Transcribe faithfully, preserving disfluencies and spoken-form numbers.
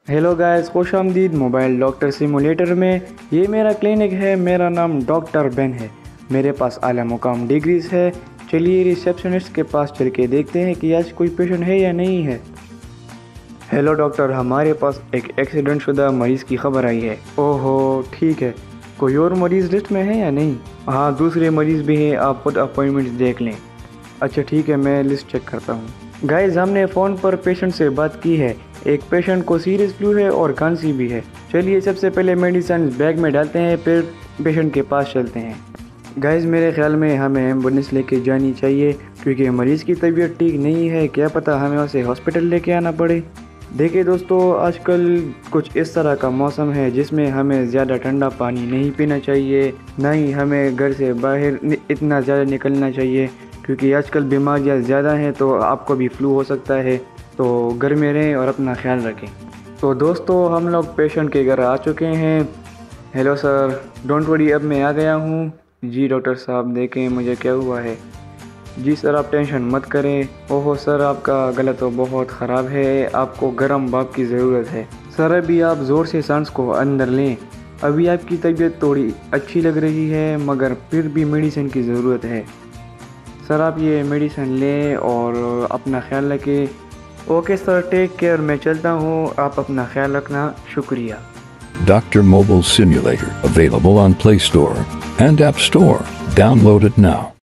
Hello guys, खुश आमदीद mobile doctor simulator में। ये मेरा क्लिनिक है। मेरा नाम डॉक्टर बेन है। मेरे पास आला मुकाम डिग्रीज है। चलिए रिसेप्शनिस्ट के पास चल के देखते हैं कि आज कोई पेशेंट है या नहीं है। हेलो डॉक्टर, हमारे पास एक एक्सीडेंट शुदा मरीज़ की खबर आई है। ओहो ठीक है, कोई और मरीज़ लिस्ट में है या नहीं? हाँ, दूसरे मरीज़ भी हैं, आप खुद अपॉइंटमेंट्स देख लें। अच्छा ठीक है, मैं लिस्ट चेक करता हूँ। गाइस, हमने फ़ोन पर पेशेंट से बात की है। एक पेशेंट को सीरियस फ्लू है और खांसी भी है। चलिए सबसे पहले मेडिसिन बैग में डालते हैं, फिर पेशेंट के पास चलते हैं। गाइस, मेरे ख्याल में हमें एम्बुलेंस लेके जानी चाहिए क्योंकि मरीज़ की तबीयत ठीक नहीं है। क्या पता हमें उसे हॉस्पिटल लेके आना पड़े। देखिए दोस्तों, आजकल कुछ इस तरह का मौसम है जिसमें हमें ज़्यादा ठंडा पानी नहीं पीना चाहिए, ना ही हमें घर से बाहर इतना ज़्यादा निकलना चाहिए क्योंकि आजकल बीमारियां ज़्यादा हैं, तो आपको भी फ्लू हो सकता है। तो घर में रहें और अपना ख्याल रखें। तो दोस्तों, हम लोग पेशेंट के घर आ चुके हैं। हेलो सर, डोंट वरी, अब मैं आ गया हूँ। जी डॉक्टर साहब, देखें मुझे क्या हुआ है। जी सर, आप टेंशन मत करें। ओहो सर, आपका गला तो बहुत ख़राब है, आपको गर्म भाप की ज़रूरत है। सर अभी आप ज़ोर से सांस को अंदर लें। अभी आपकी तबीयत थोड़ी अच्छी लग रही है, मगर फिर भी मेडिसिन की ज़रूरत है। सर आप ये मेडिसिन लें और अपना ख्याल रखें। Okay sir, take care. मैं चलता हूँ, आप अपना ख्याल रखना। शुक्रिया। Doctor Mobile Simulator available on Play Store and App Store. Download it now.